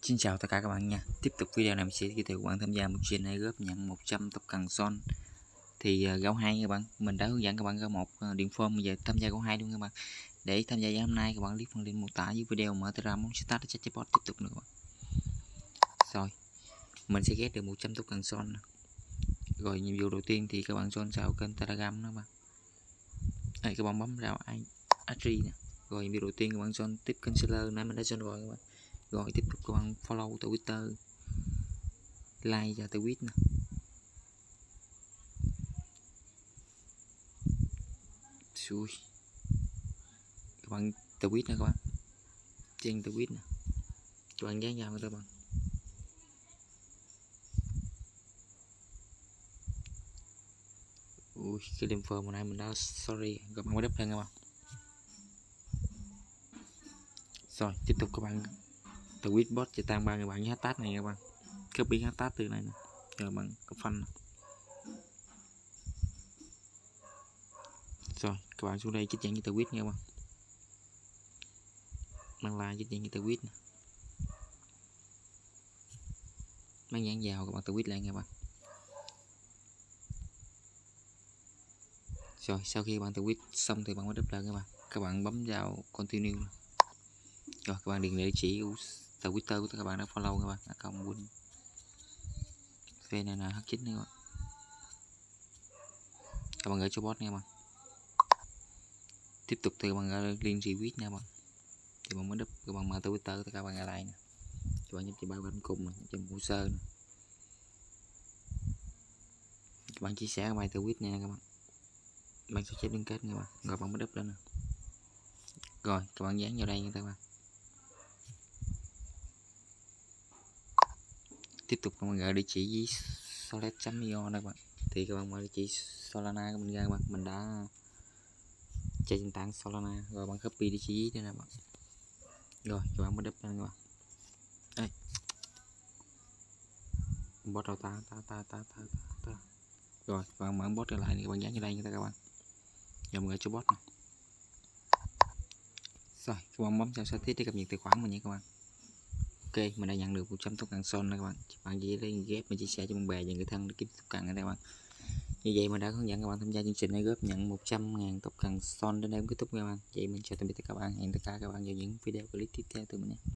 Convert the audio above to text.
Xin chào tất cả các bạn nha. Tiếp tục video này mình sẽ giới thiệu các bạn tham gia một chuyến này góp nhận 100 token son. Thì gấu 2 các bạn, mình đã hướng dẫn các bạn có một điện form về tham gia gấu 2 luôn các bạn. Để tham gia hôm nay các bạn click phần link mô tả dưới video, mở Telegram muốn start để chatbot tiếp tục nữa các bạn. Rồi, mình sẽ ghét được 100 token son. Rồi nhiệm vụ đầu tiên thì các bạn join vào kênh Telegram đó các bạn. Đây các bạn bấm vào Adri nè. Rồi nhiệm vụ đầu tiên các bạn join tiếp kênh seller, nãy mình đã join rồi các bạn. Rồi tiếp tục các bạn follow Twitter, like và tweet nè. Xui. Các bạn tweet nè các bạn, trên tweet nè, các bạn dán vào các bạn. Ui, cái đêm phơ này mình đã sorry, các bạn mới đắp lên các bạn. Rồi tiếp tục các bạn tweet bot cho tăng 3 người bạn với hashtag này các bạn, copy hashtag từ này nè, rồi bạn có phanh. Rồi các bạn xuống đây chích dẫn như tweet nha các bạn, mang like chích dẫn như tweet nè, mang nhãn vào các bạn tweet lại nha các bạn. Rồi sau khi bạn tweet xong thì bạn mới đắp lên các bạn bấm vào continue. Rồi các bạn điền địa chỉ Twitter của các bạn đã follow các bạn, account win VNNH9 này các bạn gửi cho bot nha các bạn. Tiếp tục thì các bạn gửi link retweet nha các bạn, thì bạn mới đắp các bạn mở Twitter các bạn lại nè, các bạn nhấp vào bao bên cùng trong hồ sơ nè, các bạn chia sẻ bài tweet nha các bạn, bạn sẽ chép liên kết nha các bạn, rồi bạn mới đắp lên nè. Rồi các bạn dán vào đây nha các bạn. Tiếp tục các bạn gửi địa chỉ với solid.io các bạn, thì các bạn mở địa chỉ Solana của mình ra các bạn, mình đã chơi trên tảng Solana, rồi bạn copy địa chỉ đây nè bạn, rồi các bạn mới đắp lên các bạn. Đây bot đầu ta rồi bạn mở bot trở lại thì các bạn dán vào đây nha các bạn, giờ mình gửi cho bot này. Rồi các bạn bấm vào sở thích để cập nhật tài khoản mình nha các bạn. Ok, mình đã nhận được 100 token son này các bạn. Bạn chỉ lấy ghép và chia sẻ cho bạn bè và người thân để kiếm token này các bạn. Như vậy mình đã hướng dẫn các bạn tham gia chương trình này góp nhận 100.000 token son đến đây kết thúc các bạn. Vậy mình chào tạm biệt các bạn, hẹn tất cả các bạn vào những video clip tiếp theo từ mình nhé.